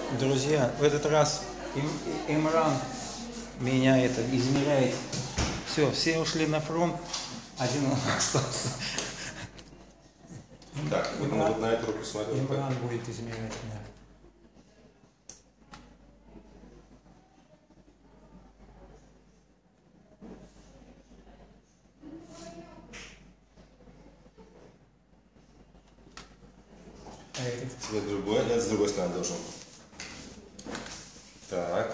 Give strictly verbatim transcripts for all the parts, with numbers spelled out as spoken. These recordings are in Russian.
Друзья, в этот раз Им, Имран меня это измеряет. Все, все ушли на фронт, один он остался. Так, вот на, вот на эту руку смотрю. Имран будет измерять меня. А этот? Тебе другой, нет, с другой стороны должен. Так.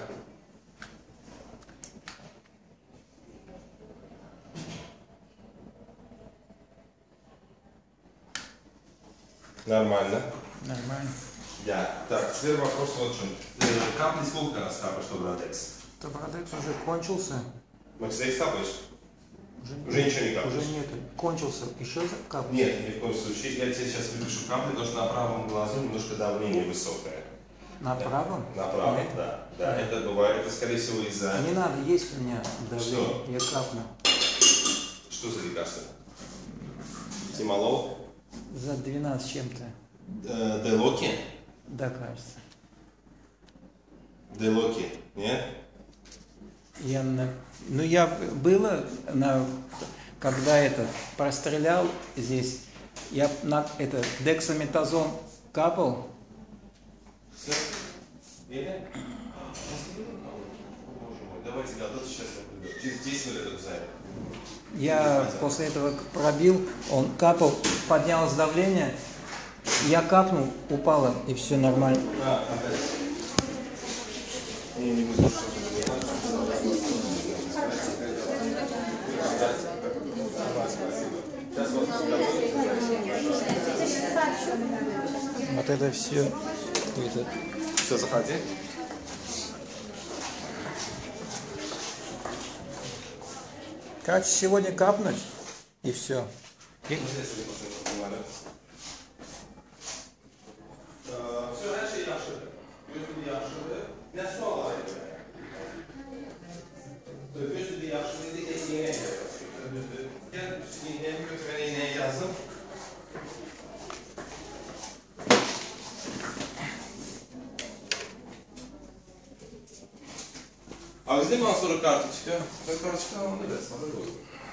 Нормально. Нормально. Да. Так, теперь вопрос вот в чем. Капли сколько раз капаешь, что Бродекс? Табрадекс уже кончился. Максидекс капаешь? Уже, Уже ничего не капаешь? Уже нет. Кончился. Еще капать? Нет, ни в коем случае. Я тебе сейчас выпишу капли, потому что на правом глазу немножко давление высокое. На правом? На правом, Нет? да. Да, это бывает. Это, скорее всего, из-за... Не надо, есть у меня давление. Что? Я капну. Что за лекарство? Тимолол? За двенадцать чем-то. Э, Делоки? Да, кажется. Делоки, нет? Я на... Ну, я было, на... когда это прострелял здесь, я на это дексаметазон капал. Все? Или? Давайте готовьте, сейчас я приду. Через десять минут это займет. Я после этого пробил, он капал, поднялось давление, я капнул, упало, и все нормально. А, опять. Не, не буду. Вот это все. Это... Все, заходи. Короче, сегодня капнуть, и все. И... А где Мансура карточка? Карточка, он не даст, смотри.